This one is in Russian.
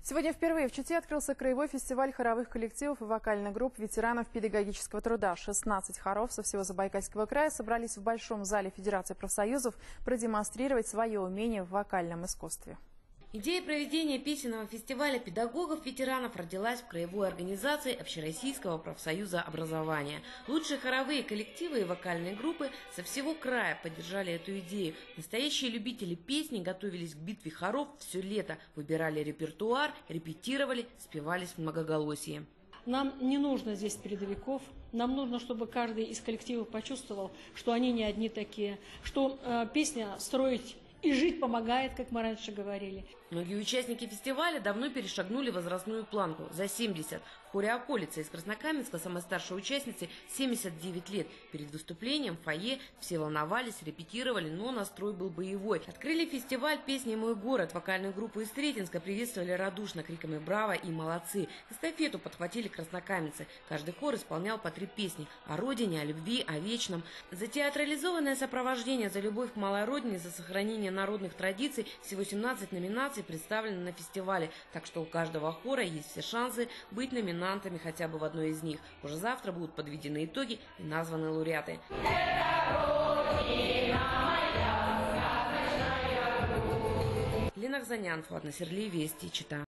Сегодня впервые в Чите открылся краевой фестиваль хоровых коллективов и вокальных групп ветеранов педагогического труда. 16 хоров со всего Забайкальского края собрались в Большом зале Федерации профсоюзов продемонстрировать свое умение в вокальном искусстве. Идея проведения песенного фестиваля педагогов-ветеранов родилась в краевой организации Общероссийского профсоюза образования. Лучшие хоровые коллективы и вокальные группы со всего края поддержали эту идею. Настоящие любители песни готовились к битве хоров все лето, выбирали репертуар, репетировали, спевались в многоголосии. Нам не нужно здесь передовиков, нам нужно, чтобы каждый из коллективов почувствовал, что они не одни такие, что песня строить и жить помогает, как мы раньше говорили. Многие участники фестиваля давно перешагнули возрастную планку за 70. В хоре «Околица» из Краснокаменска самой старшей участнице 79 лет. Перед выступлением в фойе все волновались, репетировали, но настрой был боевой. Открыли фестиваль песни «Мой город». Вокальную группу из Сретенска приветствовали радушно криками «Браво!» и «Молодцы!». Эстафету подхватили краснокаменцы. Каждый хор исполнял по 3 песни о родине, о любви, о вечном. За театрализованное сопровождение, за любовь к малой родине, за сохранение народных традиций всего 17 номинаций представлены на фестивале, так что у каждого хора есть все шансы быть номинантами хотя бы в одной из них. Уже завтра будут подведены итоги и названы лауреаты. Лена Хзанян, Фуат Насерли, Вести, Чита.